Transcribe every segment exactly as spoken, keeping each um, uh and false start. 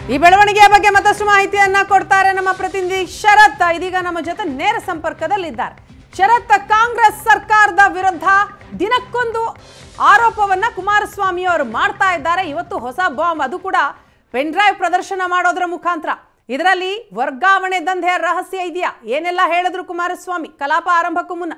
ಈ ಬೆಳವಣಿಗೆಯ ಬಗ್ಗೆ ಮತ್ತಷ್ಟು ಮಾಹಿತಿಯನ್ನ ಕೊಡ್ತಾರೆ ನಮ್ಮ ಪ್ರತಿನಿಧಿ ಶರತ್. ಇದೀಗ ನಮ್ಮ ಜೊತೆ ನೇರ ಸಂಪರ್ಕದಲ್ಲಿದ್ದಾರೆ. ಶರತ್, ಕಾಂಗ್ರೆಸ್ ಸರ್ಕಾರದ ವಿರುದ್ಧ ದಿನಕ್ಕೊಂದು ಆರೋಪವನ್ನ ಕುಮಾರಸ್ವಾಮಿ ಅವರು ಮಾಡ್ತಾ ಇದ್ದಾರೆ. ಇವತ್ತು ಹೊಸ ಬಾಂಬ್, ಅದು ಕೂಡ ಪೆನ್ ಡ್ರೈವ್ ಪ್ರದರ್ಶನ ಮಾಡೋದ್ರ ಮುಖಾಂತರ. ಇದರಲ್ಲಿ ವರ್ಗಾವಣೆ ದಂಧೆಯ ರಹಸ್ಯ ಇದೆಯಾ? ಏನೆಲ್ಲ ಹೇಳಿದ್ರು ಕುಮಾರಸ್ವಾಮಿ ಕಲಾಪ ಆರಂಭಕ್ಕೂ ಮುನ್ನ?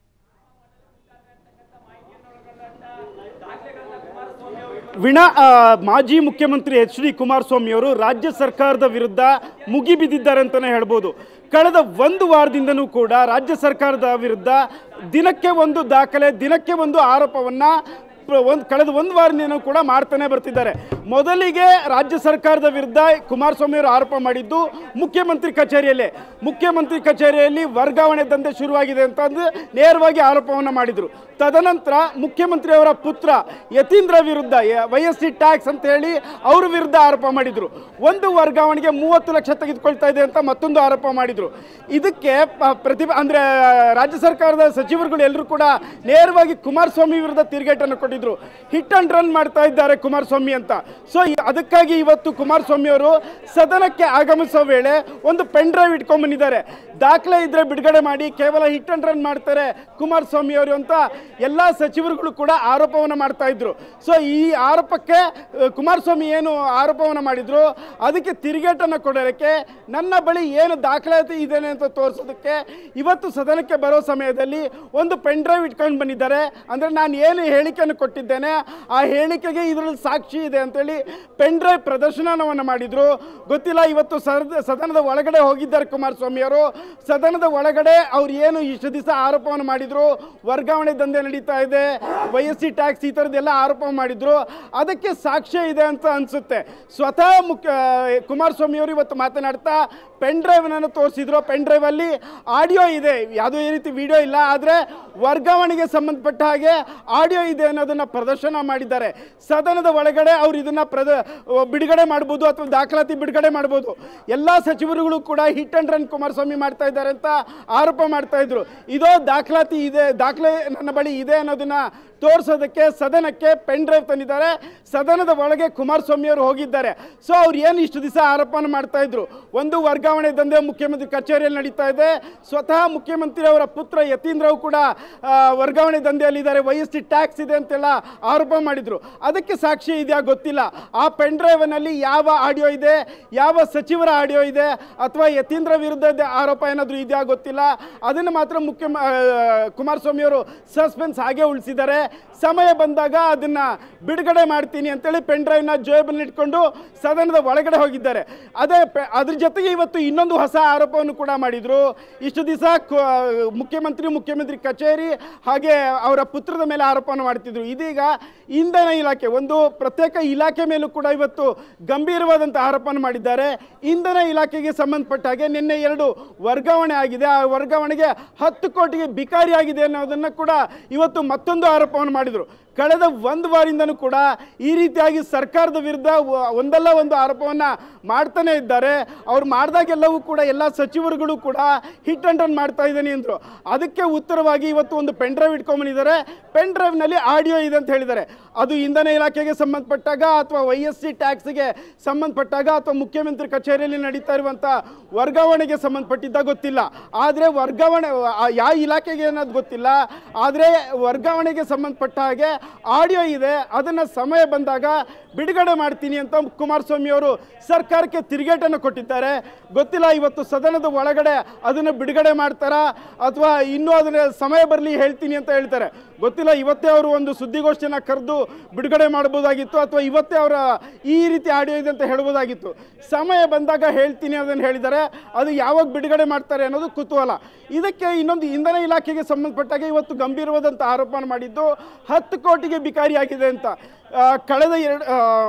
ವಿನಾ ಮಾಜಿ ಮುಖ್ಯಮಂತ್ರಿ ಎಚ್ ಡಿ ಕುಮಾರಸ್ವಾಮಿ ಅವರು ರಾಜ್ಯ ಸರ್ಕಾರದ ವಿರುದ್ಧ ಮುಗಿಬಿದ್ದಿದ್ದಾರೆ ಅಂತಲೇ ಹೇಳ್ಬೋದು. ಕಳೆದ ಒಂದು ವಾರದಿಂದನೂ ಕೂಡ ರಾಜ್ಯ ಸರ್ಕಾರದ ವಿರುದ್ಧ ದಿನಕ್ಕೆ ಒಂದು ದಾಖಲೆ, ದಿನಕ್ಕೆ ಒಂದು ಆರೋಪವನ್ನು ಒಂದು ಕಳೆದ ಒಂದು ವಾರದಿಂದನೂ ಕೂಡ ಮಾಡ್ತಾನೆ ಬರ್ತಿದ್ದಾರೆ. ಮೊದಲಿಗೆ ರಾಜ್ಯ ಸರ್ಕಾರದ ವಿರುದ್ಧ ಕುಮಾರಸ್ವಾಮಿ ಅವರು ಆರೋಪ ಮಾಡಿದ್ದು ಮುಖ್ಯಮಂತ್ರಿ ಕಚೇರಿಯಲ್ಲೇ. ಮುಖ್ಯಮಂತ್ರಿ ಕಚೇರಿಯಲ್ಲಿ ವರ್ಗಾವಣೆ ದಂಧೆ ಶುರುವಾಗಿದೆ ಅಂತಂದು ನೇರವಾಗಿ ಆರೋಪವನ್ನು ಮಾಡಿದರು. ತದನಂತರ ಮುಖ್ಯಮಂತ್ರಿಯವರ ಪುತ್ರ ಯತೀಂದ್ರ ವಿರುದ್ಧ ವೈ ಎಸ್ ಸಿ ಟ್ಯಾಕ್ಸ್ ಅಂತ ಹೇಳಿ ಅವ್ರ ವಿರುದ್ಧ ಆರೋಪ ಮಾಡಿದರು. ಒಂದು ವರ್ಗಾವಣೆಗೆ ಮೂವತ್ತು ಲಕ್ಷ ತೆಗೆದುಕೊಳ್ತಾ ಇದೆ ಅಂತ ಮತ್ತೊಂದು ಆರೋಪ ಮಾಡಿದರು. ಇದಕ್ಕೆ ಪ್ರತಿಭಾ ಅಂದರೆ ರಾಜ್ಯ ಸರ್ಕಾರದ ಸಚಿವರುಗಳು ಎಲ್ಲರೂ ಕೂಡ ನೇರವಾಗಿ ಕುಮಾರಸ್ವಾಮಿ ವಿರುದ್ಧ ತಿರುಗೇಟನ್ನು ಕೊಟ್ಟಿದ್ರು. ಹಿಟ್ ಅಂಡ್ ರನ್ ಮಾಡ್ತಾ ಇದ್ದಾರೆ ಕುಮಾರಸ್ವಾಮಿ ಅಂತ. ಸೊ ಅದಕ್ಕಾಗಿ ಇವತ್ತು ಕುಮಾರಸ್ವಾಮಿ ಅವರು ಸದನಕ್ಕೆ ಆಗಮಿಸೋ ವೇಳೆ ಒಂದು ಪೆನ್ ಡ್ರೈವ್ ಇಟ್ಕೊಂಡ್ ಬಂದಿದ್ದಾರೆ. ದಾಖಲೆ ಇದ್ರೆ ಬಿಡುಗಡೆ ಮಾಡಿ, ಕೇವಲ ಹಿಟ್ ಅಂಡ್ ರನ್ ಮಾಡ್ತಾರೆ ಕುಮಾರಸ್ವಾಮಿ ಅವರು ಅಂತ ಎಲ್ಲ ಸಚಿವರುಗಳು ಕೂಡ ಆರೋಪವನ್ನು ಮಾಡ್ತಾ ಇದ್ರು. ಸೊ ಈ ಆರೋಪಕ್ಕೆ ಕುಮಾರಸ್ವಾಮಿ ಏನು ಆರೋಪವನ್ನು ಮಾಡಿದ್ರು ಅದಕ್ಕೆ ತಿರುಗೇಟನ್ನು ಕೊಡೋದಕ್ಕೆ, ನನ್ನ ಬಳಿ ಏನು ದಾಖಲಾತಿ ಇದೆ ಅಂತ ತೋರಿಸೋದಕ್ಕೆ ಇವತ್ತು ಸದನಕ್ಕೆ ಬರೋ ಸಮಯದಲ್ಲಿ ಒಂದು ಪೆನ್ ಡ್ರೈವ್ ಇಟ್ಕೊಂಡು ಬಂದಿದ್ದಾರೆ. ಅಂದರೆ ನಾನು ಏನು ಹೇಳಿಕೆಯನ್ನು ಕೊಟ್ಟಿದ್ದೇನೆ ಆ ಹೇಳಿಕೆಗೆ ಇದರಲ್ಲಿ ಸಾಕ್ಷಿ ಇದೆ ಅಂತೇಳಿ ಪೆನ್ ಡ್ರೈವ್ ಪ್ರದರ್ಶನವನ್ನು ಮಾಡಿದ್ರು. ಗೊತ್ತಿಲ್ಲ, ಇವತ್ತು ಸದನದ ಒಳಗಡೆ ಹೋಗಿದ್ದಾರೆ ಕುಮಾರಸ್ವಾಮಿ ಅವರು. ಸದನದ ಒಳಗಡೆ ಅವ್ರು ಏನು ಇಷ್ಟು ದಿವಸ ಆರೋಪವನ್ನು ಮಾಡಿದ್ರು, ವರ್ಗಾವಣೆ ದಂಧೆ ನಡೀತಾ ಇದೆ, ವೈ ಎಸ್ ಸಿ ಟ್ಯಾಕ್ಸ್, ಈ ಥರದ್ದೆಲ್ಲ ಆರೋಪ ಮಾಡಿದ್ರು, ಅದಕ್ಕೆ ಸಾಕ್ಷ್ಯ ಇದೆ ಅಂತ ಅನಿಸುತ್ತೆ. ಸ್ವತಃ ಮುಖ್ಯ ಕುಮಾರಸ್ವಾಮಿ ಅವರು ಇವತ್ತು ಮಾತನಾಡ್ತಾ ಪೆನ್ ಡ್ರೈವ್ನನ್ನು ತೋರಿಸಿದ್ರು. ಪೆನ್ ಡ್ರೈವ್ ಅಲ್ಲಿ ಆಡಿಯೋ ಇದೆ, ಯಾವುದೇ ರೀತಿ ವಿಡಿಯೋ ಇಲ್ಲ, ಆದರೆ ವರ್ಗಾವಣೆಗೆ ಸಂಬಂಧಪಟ್ಟ ಹಾಗೆ ಆಡಿಯೋ ಇದೆ ಅನ್ನೋದನ್ನು ಪ್ರದರ್ಶನ ಮಾಡಿದ್ದಾರೆ. ಸದನದ ಒಳಗಡೆ ಅವ್ರು ಇದನ್ನು ಪ್ರದ ಬಿಡುಗಡೆ ಮಾಡ್ಬೋದು ಅಥವಾ ದಾಖಲಾತಿ ಬಿಡುಗಡೆ ಮಾಡ್ಬೋದು. ಎಲ್ಲ ಸಚಿವರುಗಳು ಕೂಡ ಹಿಟ್ ಅಂಡ್ ರನ್ ಕುಮಾರಸ್ವಾಮಿ ಮಾಡ್ತಾ ಇದ್ದಾರೆ ಅಂತ ಆರೋಪ ಮಾಡ್ತಾ ಇದ್ರು. ಇದೋ ದಾಖಲಾತಿ ಇದೆ, ದಾಖಲೆ ನನ್ನ ಬಳಿ ಇದೆ ಅನ್ನೋದನ್ನ ತೋರಿಸೋದಕ್ಕೆ ಸದನಕ್ಕೆ ಪೆನ್ ಡ್ರೈವ್ ತಂದಿದ್ದಾರೆ. ಸದನದ ಒಳಗೆ ಕುಮಾರಸ್ವಾಮಿ ಅವರು ಹೋಗಿದ್ದಾರೆ. ಸೊ ಅವ್ರು ಏನು ಇಷ್ಟು ದಿವಸ ಆರೋಪನ ಮಾಡ್ತಾ ಇದ್ರು, ಒಂದು ವರ್ಗಾವಣೆ ದಂಧೆ ಮುಖ್ಯಮಂತ್ರಿ ಕಚೇರಿಯಲ್ಲಿ ನಡೀತಾ ಇದೆ, ಸ್ವತಃ ಮುಖ್ಯಮಂತ್ರಿ ಅವರ ಪುತ್ರ ಯತೀಂದ್ರವು ಕೂಡ ವರ್ಗಾವಣೆ ದಂಧೆಯಲ್ಲಿದ್ದಾರೆ, ವೈ ಎಸ್ ಟಿ ಟ್ಯಾಕ್ಸ್ ಇದೆ ಅಂತೆಲ್ಲ ಆರೋಪ ಮಾಡಿದ್ರು. ಅದಕ್ಕೆ ಸಾಕ್ಷಿ ಇದೆಯಾ ಗೊತ್ತಿಲ್ಲ. ಆ ಪೆನ್ ಡ್ರೈವ್ನಲ್ಲಿ ಯಾವ ಆಡಿಯೋ ಇದೆ, ಯಾವ ಸಚಿವರ ಆಡಿಯೋ ಇದೆ, ಅಥವಾ ಯತೀಂದ್ರ ವಿರುದ್ಧ ಆರೋಪ ಏನಾದರೂ ಇದೆಯಾ ಗೊತ್ತಿಲ್ಲ. ಅದನ್ನು ಮಾತ್ರ ಮುಖ್ಯ ಕುಮಾರಸ್ವಾಮಿ ಅವರು ಸಸ್ಪೆನ್ಸ್ ಹಾಗೆ ಉಳಿಸಿದ್ದಾರೆ. ಸಮಯ ಬಂದಾಗ ಅದನ್ನ ಬಿಡುಗಡೆ ಮಾಡ್ತೀನಿ ಅಂತೇಳಿ ಪೆನ್ ಡ್ರೈವ್ನ ಜೇಬಲ್ಲಿ ಇಟ್ಕೊಂಡು ಸದನದ ಒಳಗಡೆ ಹೋಗಿದ್ದಾರೆ. ಅದೇ ಅದ್ರ ಜೊತೆಗೆ ಇವತ್ತು ಇನ್ನೊಂದು ಹೊಸ ಆರೋಪವನ್ನು ಕೂಡ ಮಾಡಿದ್ರು. ಇಷ್ಟು ದಿವಸ ಮುಖ್ಯಮಂತ್ರಿ ಮುಖ್ಯಮಂತ್ರಿ ಕಚೇರಿ ಹಾಗೆ ಅವರ ಪುತ್ರದ ಮೇಲೆ ಆರೋಪವನ್ನು ಮಾಡ್ತಿದ್ರು. ಇದೀಗ ಇಂಧನ ಇಲಾಖೆ, ಒಂದು ಪ್ರತ್ಯೇಕ ಇಲಾಖೆ ಮೇಲೂ ಕೂಡ ಇವತ್ತು ಗಂಭೀರವಾದಂಥ ಆರೋಪವನ್ನು ಮಾಡಿದ್ದಾರೆ. ಇಂಧನ ಇಲಾಖೆಗೆ ಸಂಬಂಧಪಟ್ಟ ಹಾಗೆ ನಿನ್ನೆ ಎರಡು ವರ್ಗಾವಣೆ ಆಗಿದೆ. ಆ ವರ್ಗಾವಣೆಗೆ ಹತ್ತು ಕೋಟಿಗೆ ಬಿಕಾರಿ ಆಗಿದೆ ಅನ್ನೋದನ್ನು ಕೂಡ ಇವತ್ತು ಮತ್ತೊಂದು ಆರೋಪವನ್ನು ಮಾಡಿದರು. ಕಳೆದ ಒಂದು ವಾರದಿಂದನೂ ಕೂಡ ಈ ರೀತಿಯಾಗಿ ಸರ್ಕಾರದ ವಿರುದ್ಧ ಒಂದಲ್ಲ ಒಂದು ಆರೋಪವನ್ನು ಮಾಡ್ತಾನೆ ಇದ್ದಾರೆ. ಅವ್ರು ಮಾಡಿದಾಗೆಲ್ಲವೂ ಕೂಡ ಎಲ್ಲ ಸಚಿವರುಗಳು ಕೂಡ ಹಿಟ್ ಅಂಡ್ ರನ್ ಮಾಡ್ತಾ ಇದ್ದಾನೆ ಅಂದರು. ಅದಕ್ಕೆ ಉತ್ತರವಾಗಿ ಇವತ್ತು ಒಂದು ಪೆನ್ ಡ್ರೈವ್ ಇಟ್ಕೊಂಡ್ಬಂದಿದ್ದಾರೆ. ಪೆನ್ ಡ್ರೈವ್ನಲ್ಲಿ ಆಡಿಯೋ ಇದೆ ಅಂತ ಹೇಳಿದ್ದಾರೆ. ಅದು ಇಂಧನ ಇಲಾಖೆಗೆ ಸಂಬಂಧಪಟ್ಟಾಗ ಅಥವಾ ವೈ ಎಸ್ ಸಿ ಟ್ಯಾಕ್ಸ್ಗೆ ಸಂಬಂಧಪಟ್ಟಾಗ ಅಥವಾ ಮುಖ್ಯಮಂತ್ರಿ ಕಚೇರಿಯಲ್ಲಿ ನಡೀತಾ ಇರುವಂಥ ವರ್ಗಾವಣೆಗೆ ಸಂಬಂಧಪಟ್ಟಿದ್ದ ಗೊತ್ತಿಲ್ಲ. ಆದರೆ ವರ್ಗಾವಣೆ ಯಾವ ಇಲಾಖೆಗೆ ಅನ್ನೋದು ಗೊತ್ತಿಲ್ಲ. ಆದರೆ ವರ್ಗಾವಣೆಗೆ ಸಂಬಂಧಪಟ್ಟ ಹಾಗೆ ಆಡಿಯೋ ಇದೆ, ಅದನ್ನು ಸಮಯ ಬಂದಾಗ ಬಿಡುಗಡೆ ಮಾಡ್ತೀನಿ ಅಂತ ಕುಮಾರಸ್ವಾಮಿ ಅವರು ಸರ್ಕಾರಕ್ಕೆ ತಿರುಗೇಟನ್ನು ಕೊಟ್ಟಿದ್ದಾರೆ. ಗೊತ್ತಿಲ್ಲ ಇವತ್ತು ಸದನದ ಒಳಗಡೆ ಅದನ್ನು ಬಿಡುಗಡೆ ಮಾಡ್ತಾರಾ ಅಥವಾ ಇನ್ನೂ ಅದನ್ನ ಸಮಯ ಬರಲಿ ಹೇಳ್ತೀನಿ ಅಂತ ಹೇಳ್ತಾರೆ. ಗೊತ್ತಿಲ್ಲ, ಇವತ್ತೇ ಅವರು ಒಂದು ಸುದ್ದಿಗೋಷ್ಠಿಯನ್ನು ಕರೆದು ಬಿಡುಗಡೆ ಮಾಡ್ಬೋದಾಗಿತ್ತು ಅಥವಾ ಇವತ್ತೇ ಅವರ ಈ ರೀತಿ ಆಡಿಯೋ ಇದೆ ಅಂತ ಹೇಳ್ಬೋದಾಗಿತ್ತು. ಸಮಯ ಬಂದಾಗ ಹೇಳ್ತೀನಿ ಅದನ್ನು ಹೇಳಿದ್ದಾರೆ. ಅದು ಯಾವಾಗ ಬಿಡುಗಡೆ ಮಾಡ್ತಾರೆ ಅನ್ನೋದು ಕುತೂಹಲ. ಇದಕ್ಕೆ ಇನ್ನೊಂದು ಇಂಧನ ಇಲಾಖೆಗೆ ಸಂಬಂಧಪಟ್ಟಾಗ ಇವತ್ತು ಗಂಭೀರವಾದಂಥ ಆರೋಪ ಮಾಡಿದ್ದು ಹತ್ತು ಕೋಟಿಗೆ ಬಿಕಾರಿ ಆಗಿದೆ ಅಂತ. ಕಳೆದ ಎರಡು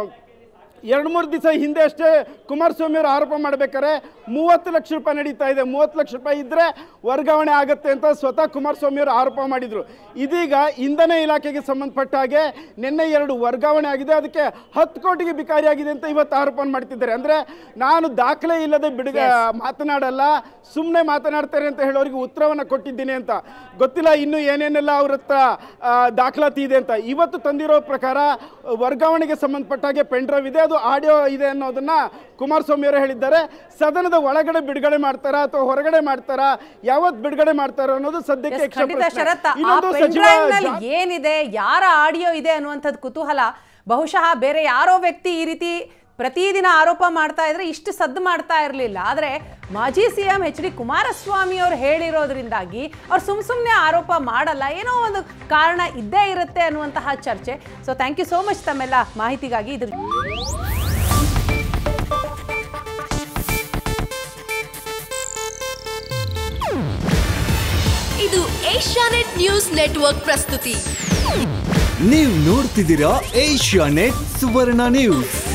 ಎರಡು ಮೂರು ದಿವಸ ಹಿಂದೆ ಅಷ್ಟೇ ಕುಮಾರಸ್ವಾಮಿ ಅವರು ಆರೋಪ ಮಾಡಬೇಕಾದ್ರೆ ಮೂವತ್ತು ಲಕ್ಷ ರೂಪಾಯಿ ನಡೀತಾ ಇದೆ, ಮೂವತ್ತು ಲಕ್ಷ ರೂಪಾಯಿ ಇದ್ದರೆ ವರ್ಗಾವಣೆ ಆಗುತ್ತೆ ಅಂತ ಸ್ವತಃ ಕುಮಾರಸ್ವಾಮಿ ಅವರು ಆರೋಪ ಮಾಡಿದರು. ಇದೀಗ ಇಂಧನ ಇಲಾಖೆಗೆ ಸಂಬಂಧಪಟ್ಟ ಹಾಗೆ ನಿನ್ನೆ ಎರಡು ವರ್ಗಾವಣೆ ಆಗಿದೆ, ಅದಕ್ಕೆ ಹತ್ತು ಕೋಟಿಗೆ ಬಿಕಾರಿ ಆಗಿದೆ ಅಂತ ಇವತ್ತು ಆರೋಪ ಮಾಡ್ತಿದ್ದಾರೆ. ಅಂದರೆ ನಾನು ದಾಖಲೆ ಇಲ್ಲದೆ ಬಿಡುಗ ಮಾತನಾಡಲ್ಲ, ಸುಮ್ಮನೆ ಮಾತನಾಡ್ತಾರೆ ಅಂತ ಹೇಳೋರಿಗೆ ಉತ್ತರವನ್ನು ಕೊಟ್ಟಿದ್ದೀನಿ ಅಂತ. ಗೊತ್ತಿಲ್ಲ ಇನ್ನು ಏನೇನೆಲ್ಲ ಅವ್ರ ಹತ್ರ ದಾಖಲಾತಿ ಇದೆ ಅಂತ. ಇವತ್ತು ತಂದಿರೋ ಪ್ರಕಾರ ವರ್ಗಾವಣೆಗೆ ಸಂಬಂಧಪಟ್ಟ ಹಾಗೆ ಪೆನ್ ಡ್ರೈವ್ ಇದೆ, ಅದು ಯಾವುದು ಆಡಿಯೋ ಇದೆ ಅನ್ನೋದನ್ನ ಕುಮಾರಸ್ವಾಮಿ ಅವರು ಹೇಳಿದ್ದಾರೆ. ಸದನದ ಒಳಗಡೆ ಬಿಡುಗಡೆ ಮಾಡ್ತಾರಾ ಅಥವಾ ಹೊರಗಡೆ ಮಾಡ್ತಾರಾ, ಯಾವತ್ತು ಬಿಡುಗಡೆ ಮಾಡ್ತಾರೋ ಅನ್ನೋದು ಸದ್ಯಕ್ಕೆ ಏನಿದೆ, ಯಾರ ಆಡಿಯೋ ಇದೆ ಅನ್ನುವಂಥದ್ದು ಕುತೂಹಲ. ಬಹುಶಃ ಬೇರೆ ಯಾರೋ ವ್ಯಕ್ತಿ ಈ ರೀತಿ ಪ್ರತಿದಿನ ಆರೋಪ ಮಾಡ್ತಾ ಇದ್ರೆ ಇಷ್ಟು ಸದ್ದು ಮಾಡ್ತಾ ಇರಲಿಲ್ಲ. ಆದರೆ ಮಾಜಿ C M H D Kumaraswamy ಅವರು ಹೇಳಿರೋದ್ರಿಂದಾಗಿ ಅವ್ರು ಸುಮ್ ಸುಮ್ಮನೆ ಆರೋಪ ಮಾಡಲ್ಲ, ಏನೋ ಒಂದು ಕಾರಣ ಇದ್ದೇ ಇರುತ್ತೆ ಅನ್ನುವಂತಹ ಚರ್ಚೆ. So thank you so much ತಮ್ಮೆಲ್ಲ ಮಾಹಿತಿಗಾಗಿ. ಇದ್ರ ಇದು ಏಷ್ಯಾನೆಟ್ ನ್ಯೂಸ್ ನೆಟ್ವರ್ಕ್ ಪ್ರಸ್ತುತಿ. ನೀವು ನೋಡ್ತಿದ್ದೀರಾ ಏಷ್ಯಾನೆಟ್ ಸುವರ್ಣ ನ್ಯೂಸ್.